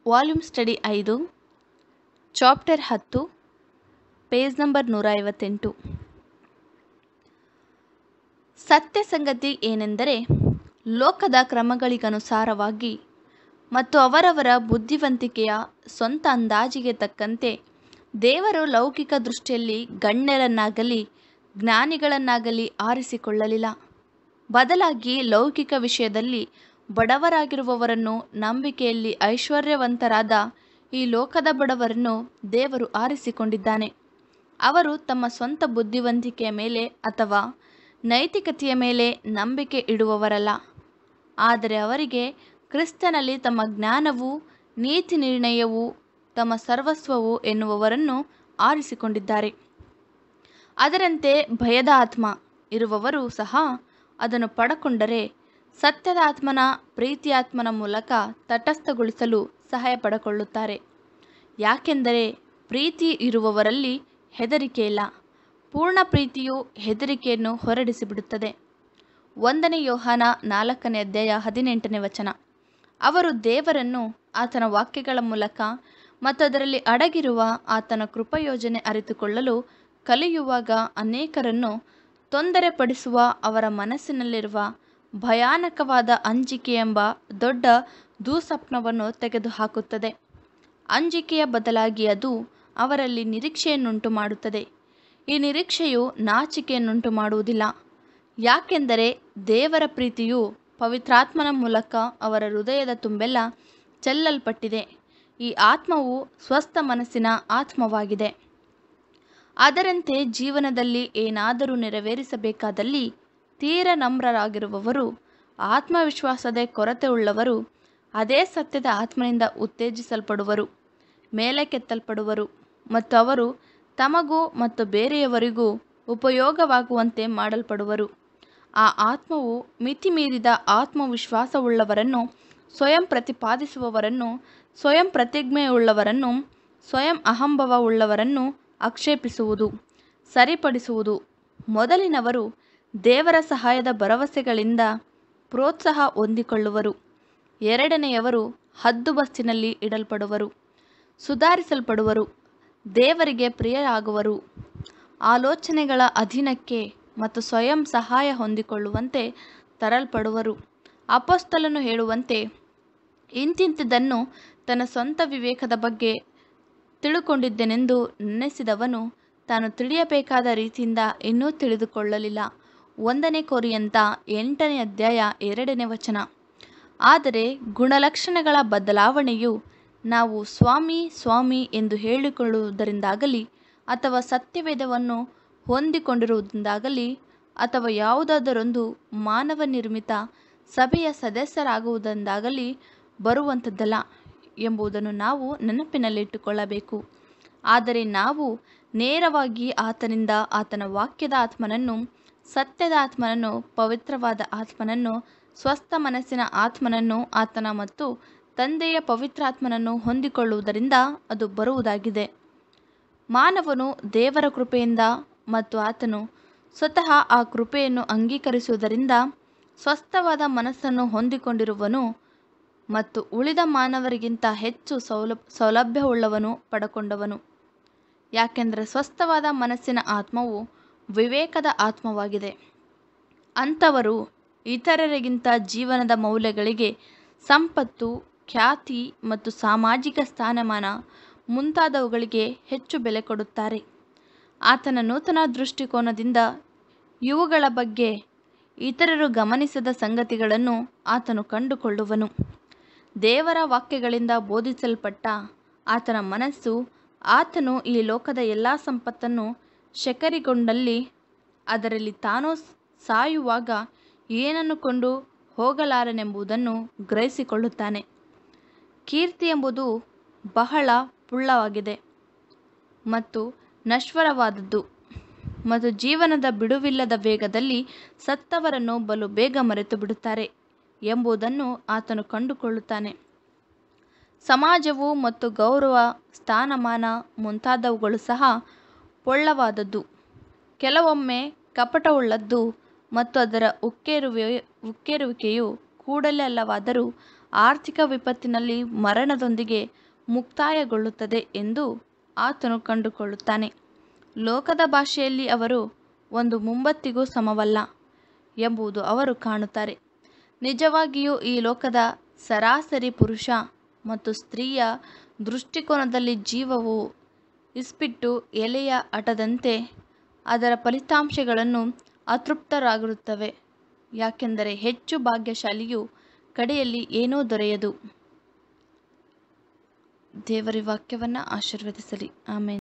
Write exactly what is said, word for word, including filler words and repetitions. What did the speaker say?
Volume study ಐದು, chapter ಹತ್ತು, page number ನೂರ ಐವತ್ತೆಂಟು. ಸತ್ಯ ಸಂಗತಿ ಏನೆಂದರೆ, ಲೋಕದ ಕ್ರಮಗಳಿಗನುಸಾರವಾಗಿ ಮತ್ತು ಅವರವರ ಬುದ್ಧಿವಂತಿಕೆಯ ಸ್ವಂತ ಅಂದಾಜಿಗೆ ತಕ್ಕಂತೆ ದೇವರು ಲೌಕಿಕ ದೃಷ್ಟಿಯಲ್ಲಿ ಗಣ್ಯರನ್ನಾಗಲಿ ಜ್ಞಾನಿಗಳನ್ನಾಗಲಿ ಆರಿಸಿಕೊಳ್ಳಲಿಲ್ಲ. ಬದಲಾಗಿ ಲೌಕಿಕ ವಿಷಯದಲ್ಲಿ ಬಡವರಾಗಿರುವವರನ್ನು, ನಂಬಿಕೆಯಲ್ಲಿ ಐಶ್ವರ್ಯವಂತರಾದ ಈ ಲೋಕದ ಬಡವರನ್ನು ದೇವರು ಆರಿಸಿಕೊಂಡಿದ್ದಾನೆ. ಅವರು ತಮ್ಮ ಸ್ವಂತ ಬುದ್ಧಿವಂತಿಕೆಯ ಮೇಲೆ ಅಥವಾ ನೈತಿಕತೆಯ ಮೇಲೆ ನಂಬಿಕೆ ಇಡುವವರಲ್ಲ, ಆದರೆ ಅವರಿಗೆ ಕ್ರಿಸ್ತನಲ್ಲಿ ತಮ್ಮ ಜ್ಞಾನವೂ ನೀತಿ ನಿರ್ಣಯವೂ ತಮ್ಮ ಸರ್ವಸ್ವವು ಎನ್ನುವವರನ್ನು ಆರಿಸಿಕೊಂಡಿದ್ದಾರೆ. ಅದರಂತೆ ಭಯದ ಆತ್ಮ ಇರುವವರು ಸಹ ಅದನ್ನು ಪಡಕೊಂಡರೆ ಸತ್ಯದ ಆತ್ಮನ ಪ್ರೀತಿಯಾತ್ಮನ ಮೂಲಕ ತಟಸ್ಥಗೊಳಿಸಲು ಸಹಾಯ ಪಡಕೊಳ್ಳುತ್ತಾರೆ. ಯಾಕೆಂದರೆ ಪ್ರೀತಿ ಇರುವವರಲ್ಲಿ ಹೆದರಿಕೆ ಇಲ್ಲ. ಪೂರ್ಣ ಪ್ರೀತಿಯು ಹೆದರಿಕೆಯನ್ನು ಹೊರಡಿಸಿಬಿಡುತ್ತದೆ. ಒಂದನೇ ಯೋಹಾನ ನಾಲ್ಕನೇ ಅಧ್ಯಾಯ ಹದಿನೆಂಟನೇ ವಚನ. ಅವರು ದೇವರನ್ನು ಆತನ ವಾಕ್ಯಗಳ ಮೂಲಕ ಮತ್ತು ಅದರಲ್ಲಿ ಅಡಗಿರುವ ಆತನ ಕೃಪಯೋಜನೆ ಅರಿತುಕೊಳ್ಳಲು ಕಲಿಯುವಾಗ ಅನೇಕರನ್ನು ತೊಂದರೆಪಡಿಸುವ ಅವರ ಮನಸ್ಸಿನಲ್ಲಿರುವ ಭಯಾನಕವಾದ ಅಂಜಿಕೆ ಎಂಬ ದೊಡ್ಡ ದುಃಸ್ವಪ್ನವನ್ನು ತೆಗೆದುಹಾಕುತ್ತದೆ. ಅಂಜಿಕೆಯ ಬದಲಾಗಿ ಅದು ಅವರಲ್ಲಿ ನಿರೀಕ್ಷೆಯನ್ನುಂಟು ಮಾಡುತ್ತದೆ. ಈ ನಿರೀಕ್ಷೆಯು ನಾಚಿಕೆಯನ್ನುಂಟು ಮಾಡುವುದಿಲ್ಲ, ಯಾಕೆಂದರೆ ದೇವರ ಪ್ರೀತಿಯು ಪವಿತ್ರಾತ್ಮನ ಮೂಲಕ ಅವರ ಹೃದಯದ ತುಂಬೆಲ್ಲ ಚೆಲ್ಲಲ್ಪಟ್ಟಿದೆ. ಈ ಆತ್ಮವು ಸ್ವಸ್ಥ ಮನಸ್ಸಿನ ಆತ್ಮವಾಗಿದೆ. ಅದರಂತೆ ಜೀವನದಲ್ಲಿ ಏನಾದರೂ ನೆರವೇರಿಸಬೇಕಾದಲ್ಲಿ ತೀರ ನಮ್ರರಾಗಿರುವವರು, ಆತ್ಮವಿಶ್ವಾಸದ ಕೊರತೆ ಉಳ್ಳವರು, ಅದೇ ಸತ್ಯದ ಆತ್ಮನಿಂದ ಉತ್ತೇಜಿಸಲ್ಪಡುವರು, ಮೇಲಕ್ಕೆತ್ತಲ್ಪಡುವರು ಮತ್ತು ಅವರು ತಮಗೂ ಮತ್ತು ಬೇರೆಯವರಿಗೂ ಉಪಯೋಗವಾಗುವಂತೆ ಮಾಡಲ್ಪಡುವರು. ಆ ಆತ್ಮವು ಮಿತಿಮೀರಿದ ಆತ್ಮವಿಶ್ವಾಸವುಳ್ಳವರನ್ನು, ಸ್ವಯಂ ಪ್ರತಿಪಾದಿಸುವವರನ್ನು, ಸ್ವಯಂ ಪ್ರತಿಜ್ಞೆಯುಳ್ಳವರನ್ನು, ಸ್ವಯಂ ಅಹಂಭಾವ ಉಳ್ಳವರನ್ನು ಆಕ್ಷೇಪಿಸುವುದು, ಸರಿಪಡಿಸುವುದು. ಮೊದಲಿನವರು ದೇವರ ಸಹಾಯದ ಭರವಸೆಗಳಿಂದ ಪ್ರೋತ್ಸಾಹ ಹೊಂದಿಕೊಳ್ಳುವರು. ಎರಡನೆಯವರು ಹದ್ದುಬಸ್ತಿನಲ್ಲಿ ಇಡಲ್ಪಡುವರು, ಸುಧಾರಿಸಲ್ಪಡುವರು, ದೇವರಿಗೆ ಪ್ರಿಯರಾಗುವರು, ಆಲೋಚನೆಗಳ ಅಧೀನಕ್ಕೆ ಮತ್ತು ಸ್ವಯಂ ಸಹಾಯ ಹೊಂದಿಕೊಳ್ಳುವಂತೆ ತರಲ್ಪಡುವರು. ಅಪೊಸ್ತಲನು ಹೇಳುವಂತೆ, ಇಂತಿಂಥದ್ದನ್ನು ತನ್ನ ಸ್ವಂತ ವಿವೇಕದ ಬಗ್ಗೆ ತಿಳುಕೊಂಡಿದ್ದೇನೆಂದು ನೆನೆಸಿದವನು ತಾನು ತಿಳಿಯಬೇಕಾದ ರೀತಿಯಿಂದ ಇನ್ನೂ ತಿಳಿದುಕೊಳ್ಳಲಿಲ್ಲ. ಒಂದನೇ ಕೊರಿಂಥ ಎಂಟನೇ ಅಧ್ಯಾಯ ಎರಡನೇ ವಚನ. ಆದರೆ ಗುಣಲಕ್ಷಣಗಳ ಬದಲಾವಣೆಯು ನಾವು ಸ್ವಾಮಿ ಸ್ವಾಮಿ ಎಂದು ಹೇಳಿಕೊಳ್ಳುವುದರಿಂದಾಗಲಿ ಅಥವಾ ಸತ್ಯವೇದವನ್ನು ಹೊಂದಿಕೊಂಡಿರುವುದರಿಂದಾಗಲಿ ಅಥವಾ ಯಾವುದಾದರೊಂದು ಮಾನವ ನಿರ್ಮಿತ ಸಭೆಯ ಸದಸ್ಯರಾಗುವುದರಿಂದಾಗಲಿ ಬರುವಂಥದ್ದಲ್ಲ ಎಂಬುದನ್ನು ನಾವು ನೆನಪಿನಲ್ಲಿಟ್ಟುಕೊಳ್ಳಬೇಕು. ಆದರೆ ನಾವು ನೇರವಾಗಿ ಆತನಿಂದ ಆತನ ವಾಕ್ಯದ ಆತ್ಮನನ್ನು, ಸತ್ಯದ ಆತ್ಮನನ್ನು, ಪವಿತ್ರವಾದ ಆತ್ಮನನ್ನು, ಸ್ವಸ್ಥ ಮನಸ್ಸಿನ ಆತ್ಮನನ್ನು, ಆತನ ಮತ್ತು ತಂದೆಯ ಪವಿತ್ರಾತ್ಮನನ್ನು ಹೊಂದಿಕೊಳ್ಳುವುದರಿಂದ ಅದು ಬರುವುದಾಗಿದೆ. ಮಾನವನು ದೇವರ ಕೃಪೆಯಿಂದ ಮತ್ತು ಆತನು ಸ್ವತಃ ಆ ಕೃಪೆಯನ್ನು ಅಂಗೀಕರಿಸುವುದರಿಂದ ಸ್ವಸ್ಥವಾದ ಮನಸ್ಸನ್ನು ಹೊಂದಿಕೊಂಡಿರುವನು ಮತ್ತು ಉಳಿದ ಮಾನವರಿಗಿಂತ ಹೆಚ್ಚು ಸೌಲ ಸೌಲಭ್ಯವುಳ್ಳವನು ಪಡಕೊಂಡವನು. ಯಾಕೆಂದರೆ ಸ್ವಸ್ಥವಾದ ಮನಸ್ಸಿನ ಆತ್ಮವು ವಿವೇಕದ ಆತ್ಮವಾಗಿದೆ. ಅಂಥವರು ಇತರರಿಗಿಂತ ಜೀವನದ ಮೌಲ್ಯಗಳಿಗೆ, ಸಂಪತ್ತು, ಖ್ಯಾತಿ ಮತ್ತು ಸಾಮಾಜಿಕ ಸ್ಥಾನಮಾನ ಮುಂತಾದವುಗಳಿಗೆ ಹೆಚ್ಚು ಬೆಲೆ ಕೊಡುತ್ತಾರೆ. ಆತನ ನೂತನ ದೃಷ್ಟಿಕೋನದಿಂದ ಇವುಗಳ ಬಗ್ಗೆ ಇತರರು ಗಮನಿಸದ ಸಂಗತಿಗಳನ್ನು ಆತನು ಕಂಡುಕೊಳ್ಳುವನು. ದೇವರ ವಾಕ್ಯಗಳಿಂದ ಬೋಧಿಸಲ್ಪಟ್ಟ ಆತನ ಮನಸ್ಸು, ಆತನು ಈ ಲೋಕದ ಎಲ್ಲ ಸಂಪತ್ತನ್ನು ಶೇಖರಿಗೊಂಡಲ್ಲಿ ಅದರಲ್ಲಿ ತಾನು ಸಾಯುವಾಗ ಏನನ್ನು ಕೊಂಡು ಹೋಗಲಾರನೆಂಬುದನ್ನು ಗ್ರಹಿಸಿಕೊಳ್ಳುತ್ತಾನೆ. ಕೀರ್ತಿ ಎಂಬುದು ಬಹಳ ಪುಳ್ಳವಾಗಿದೆ ಮತ್ತು ನಶ್ವರವಾದದ್ದು ಮತ್ತು ಜೀವನದ ಬಿಡುವಿಲ್ಲದ ವೇಗದಲ್ಲಿ ಸತ್ತವರನ್ನು ಬಲು ಬೇಗ ಮರೆತು ಬಿಡುತ್ತಾರೆ ಎಂಬುದನ್ನು ಆತನು ಕಂಡುಕೊಳ್ಳುತ್ತಾನೆ. ಸಮಾಜವು ಮತ್ತು ಗೌರವ, ಸ್ಥಾನಮಾನ ಮುಂತಾದವುಗಳು ಸಹ ಪೊಳ್ಳವಾದದ್ದು, ಕೆಲವೊಮ್ಮೆ ಕಪಟವುಳ್ಳದ್ದು ಮತ್ತು ಅದರ ಉಕ್ಕೇರುವೆ ಉಕ್ಕೇರುವಿಕೆಯು ಕೂಡಲೇ ಅಲ್ಲವಾದರೂ ಆರ್ಥಿಕ ವಿಪತ್ತಿನಲ್ಲಿ ಮರಣದೊಂದಿಗೆ ಮುಕ್ತಾಯಗೊಳ್ಳುತ್ತದೆ ಎಂದು ಆತನು ಕಂಡುಕೊಳ್ಳುತ್ತಾನೆ. ಲೋಕದ ಭಾಷೆಯಲ್ಲಿ ಅವರು ಒಂದು ಮೊಂಬತ್ತಿಗೂ ಸಮವಲ್ಲ ಎಂಬುದು ಅವರು ಕಾಣುತ್ತಾರೆ. ನಿಜವಾಗಿಯೂ ಈ ಲೋಕದ ಸರಾಸರಿ ಪುರುಷ ಮತ್ತು ಸ್ತ್ರೀಯ ದೃಷ್ಟಿಕೋನದಲ್ಲಿ ಜೀವವು ಇಸ್ಪಿಟ್ಟು ಎಲೆಯ ಹಠದಂತೆ ಅದರ ಫಲಿತಾಂಶಗಳನ್ನು ಅತೃಪ್ತರಾಗಿರುತ್ತವೆ, ಯಾಕೆಂದರೆ ಹೆಚ್ಚು ಭಾಗ್ಯಶಾಲಿಯು ಕಡೆಯಲ್ಲಿ ಏನೂ ದೊರೆಯದು. ದೇವರ ವಾಕ್ಯವನ್ನು ಆಶೀರ್ವದಿಸಲಿ. ಆಮೇನ್.